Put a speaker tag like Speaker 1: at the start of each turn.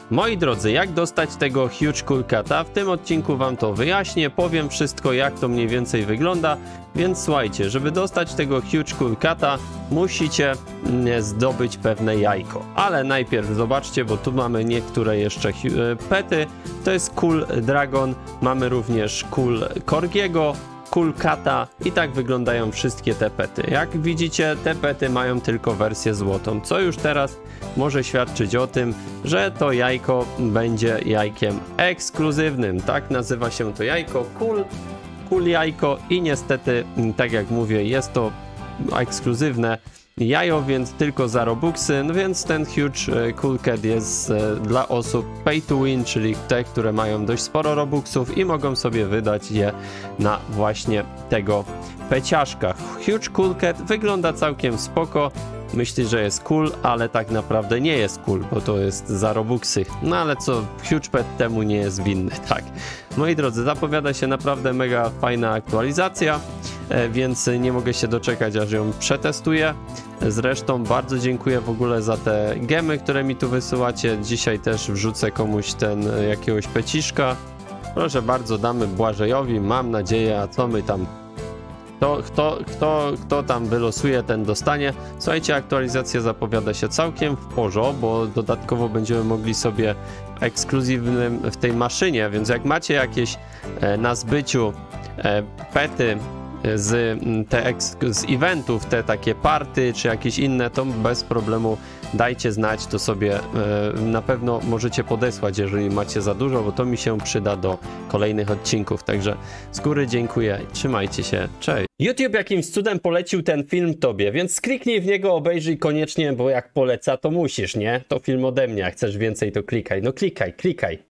Speaker 1: Moi drodzy, jak dostać tego Huge Cool Cata? W tym odcinku wam to wyjaśnię, powiem wszystko, jak to mniej więcej wygląda, więc słuchajcie, żeby dostać tego Huge Cool Cata, musicie zdobyć pewne jajko. Ale najpierw zobaczcie, bo tu mamy niektóre jeszcze pety, to jest Cool Dragon, mamy również Cool Corgiego, Cool Cata i tak wyglądają wszystkie te pety. Jak widzicie, te pety mają tylko wersję złotą, co już teraz może świadczyć o tym, że to jajko będzie jajkiem ekskluzywnym. Tak nazywa się to jajko, Cool jajko i niestety, tak jak mówię, jest to ekskluzywne jajo, więc tylko za robuxy, no więc ten Huge Cool Cat jest dla osób pay to win, czyli te, które mają dość sporo robuxów i mogą sobie wydać je na właśnie tego peciaszka. Huge Cool Cat wygląda całkiem spoko, myśli, że jest cool, ale tak naprawdę nie jest cool, bo to jest za robuxy. No ale co, Huge Pet temu nie jest winny, tak. Moi drodzy, zapowiada się naprawdę mega fajna aktualizacja, więc nie mogę się doczekać, aż ją przetestuję. Zresztą bardzo dziękuję w ogóle za te gemy, które mi tu wysyłacie. Dzisiaj też wrzucę komuś jakiegoś peciszka. Proszę bardzo, damy Błażejowi, mam nadzieję, a co my tam... Kto tam wylosuje, ten dostanie. Słuchajcie, aktualizacja zapowiada się całkiem w porządku, bo dodatkowo będziemy mogli sobie ekskluzywnym w tej maszynie, więc jak macie jakieś na zbyciu pety z eventów, te takie party, czy jakieś inne, to bez problemu dajcie znać, to sobie na pewno możecie podesłać, jeżeli macie za dużo, bo to mi się przyda do kolejnych odcinków, także z góry dziękuję, trzymajcie się, cześć. YouTube jakimś cudem polecił ten film tobie, więc kliknij w niego, obejrzyj koniecznie, bo jak poleca, to musisz, nie? To film ode mnie, jak chcesz więcej, to klikaj, no klikaj.